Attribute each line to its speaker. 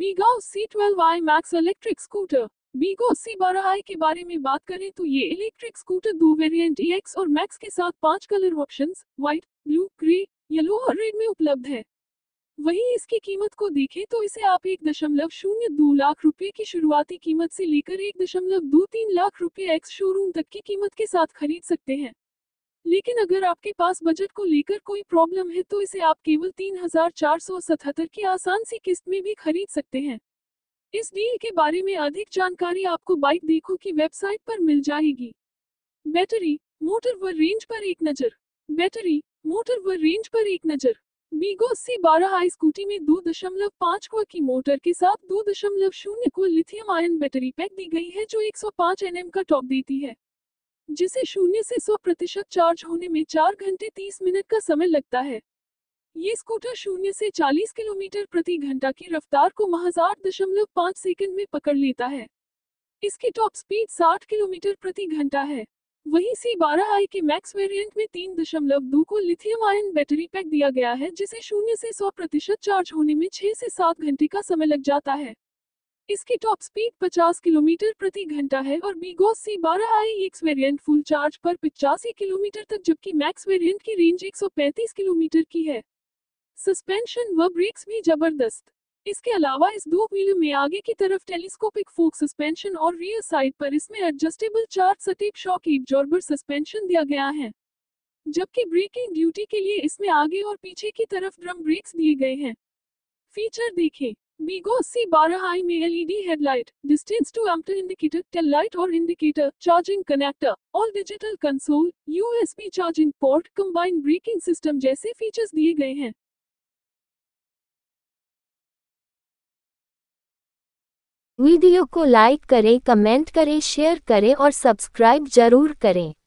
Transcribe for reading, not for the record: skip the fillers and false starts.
Speaker 1: बीगो C12i max electric scooter. BGauss C12i के बारे में बात करें तो ये इलेक्ट्रिक स्कूटर दो वेरिएंट EX और मैक्स के साथ 5 colour options white, blue, grey, yellow और रेड में उपलब्ध है। वहीं इसकी कीमत को देखें तो इसे आप 1.02 लाख रुपए की शुरुआती कीमत से लेकर 1.23 लाख रुपए एक्स शोरूम तक की कीमत के साथ खरीद सकते हैं। लेकिन अगर आपके पास बजट को लेकर कोई प्रॉब्लम है तो इसे आप केवल 3,477 की आसान सी किस्त में भी खरीद सकते हैं। इस डील के बारे में अधिक जानकारी आपको बाइक देखो की वेबसाइट पर मिल जाएगी। बैटरी, मोटर व रेंज पर एक नज़र। बैटरी, मोटर व रेंज पर एक नज़र। बीगो C12i स्कूटी में 2.5 क्व की मोटर के साथ 2.0 क्व लिथियम आयन बैटरी पैक दी गई है जो 105 Nm का टॉर्क देती है, जिसे 0 से 100% चार्ज होने में 4 घंटे 30 मिनट का समय लगता है। ये स्कूटर 0 से 40 किलोमीटर प्रति घंटा की रफ्तार को महज 8.5 सेकंड में पकड़ लेता है। इसकी टॉप स्पीड 60 किलोमीटर प्रति घंटा है। वहीं C12i के मैक्स वेरिएंट में 3.2 को लिथियम आयन बैटरी पैक दिया गया है, जिसे 0 से 100% चार्ज होने में 6 से 7 घंटे का समय लग जाता है। इसकी टॉप स्पीड 50 किलोमीटर प्रति घंटा है और BGauss C12i X variant full charge पर 85 किलोमीटर तक, जबकि मैक्स वेरिएंट की रेंज 135 किलोमीटर की है। सस्पेंशन व ब्रेक्स भी जबरदस्त। इसके अलावा इस दो व्हील में आगे की तरफ टेलीस्कोपिक फोक सस्पेंशन और रियर साइड पर इसमें adjustable 4 step shock absorber suspension दिया गया है, जबकि ब्रेकिंग ड्यूटी के लिए इसमें आगे और पीछे की तरफ ड्रम ब्रेक्स दिए गए हैं। फीचर देखें। बीगो C12i में LED headlight, distance to empty indicator, tail light और indicator, charging connector, all digital console, USB charging port, combined braking system जैसे फीचर्स दिए गए हैं।
Speaker 2: वीडियो को लाइक करें, कमेंट करें, शेयर करें और सब्सक्राइब जरूर करें।